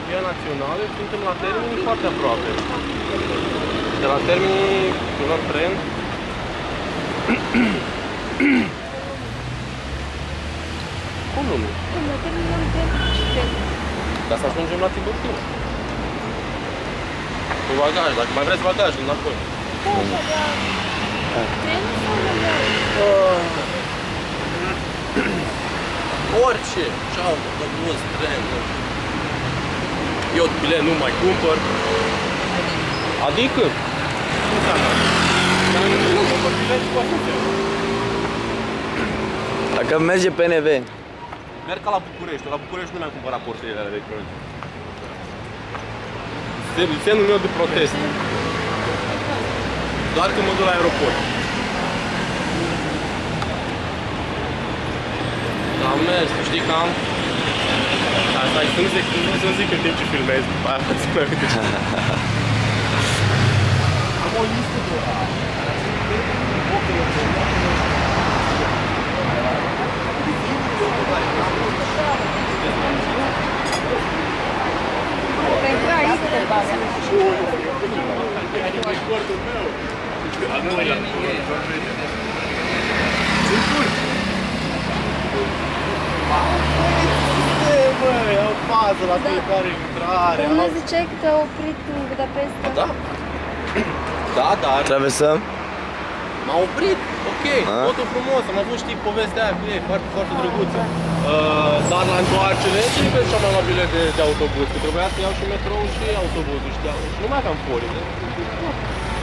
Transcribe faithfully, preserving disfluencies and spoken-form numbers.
via națională, suntem la Termini foarte aproape. De la Termini, luăm tren. Cum nu? Cum, la Termini luăm tren? Ca să ajungem la Tiburtiu. Cu bagaj, dacă mai vreți bagajul înapoi. Da, așa, da. Trenul sau nu? Orice! Ce-au autobuz, tren. Eu bilet nu mai cumpăr. Adică? Ce înseamnă? Dar nu cumpăr bilet cu atâtea. Dacă merge P N V. Merg ca la București. La București nu mi-am cumpărat portările alea de cronici. Semnul meu de protest. Doar când mă duc la aeroport. Am mers, știi că am... Asta e să-mi zic, să-mi zic în timp ce filmez, după aia să mă uite ce... Am o listă de... Pentru aici te bagă. Recordul meu! Al doilea. Sunt turci! Băi, au fază la fiecare intrare. Păi mă ziceai că te-a oprit în Budapesta. Da? Da, dar... Traversăm? M-a oprit, ok, totul frumos, am avut, știi, povestea aia cu ei, foarte, foarte drăguță. Uh, dar la întoarcere, sigur și-am luat bilet de, de autobuz, că trebuia să iau și metrou și autobuzul, știau. Și nu mai aveam foli, de...